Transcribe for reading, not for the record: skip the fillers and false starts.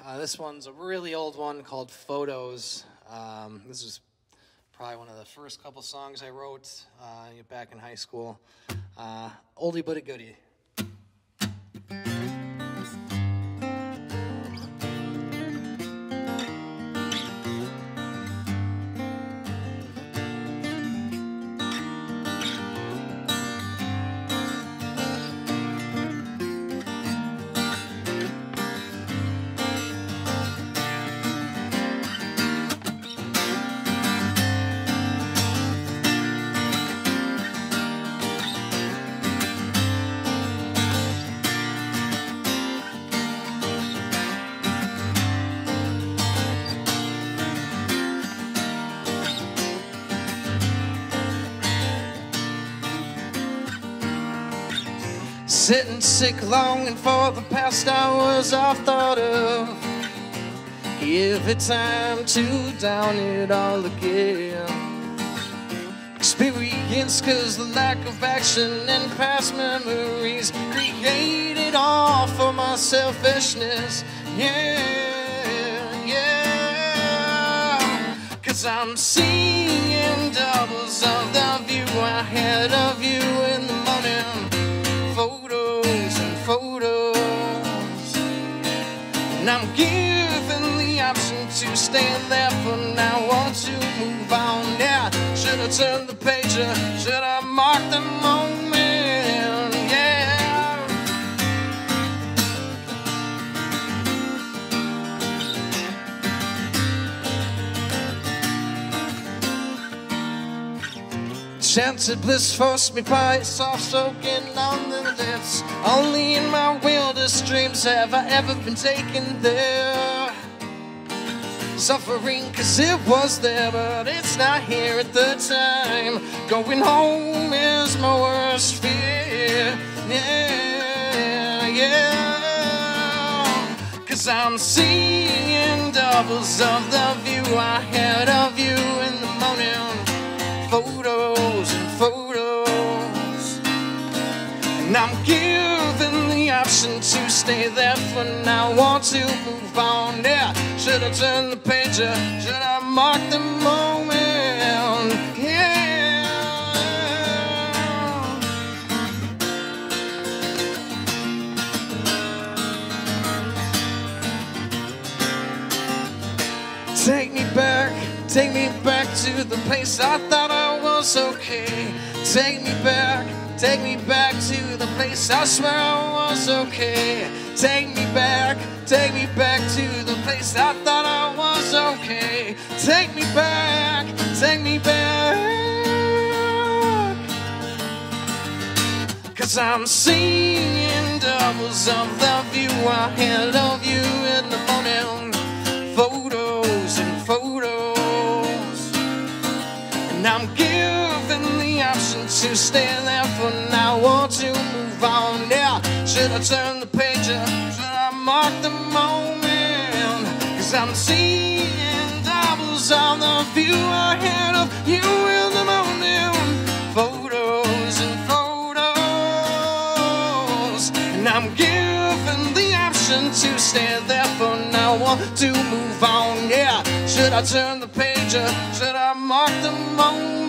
This one's a really old one called Photos. This is probably one of the first couple songs I wrote back in high school. Oldie but a goodie. Sitting sick, longing for the past hours I've thought of. Give it time to down it all again. Experience, cause the lack of action and past memories created all for my selfishness. Yeah, yeah. Cause I'm seeing doubles of the view I had of you in the morning. Photos and photos, and I'm given the option to stay there for now or to move on. Yeah, should I turn the page or should I mark the moment? Yeah. Enchanted bliss forced me by soft soaking on the lips. Only in my wildest dreams have I ever been taken there. Suffering cause it was there, but it's not here at the time. Going home is my worst fear. Yeah, yeah. Cause I'm seeing doubles of the view I had of you in the morning. Photos and photos, and I'm given the option to stay there for now or to move on. Yeah, should I turn the page or should I mark the moment? Yeah. Take me back to the place I thought I was okay. Take me back to the place I swear I was okay. Take me back to the place I thought I was okay. Take me back. Cause I'm seeing doubles of the view I had of you in the morning. Photos and photos, and I'm given the option to stay there for now or to move on. Yeah, should I turn the page or should I mark the moment? Cause I'm seeing doubles of the view I had of you in the morning. Photos and photos, and I'm given the option to stay there for now or to move on. Yeah, should I turn the page or should I mark the moment?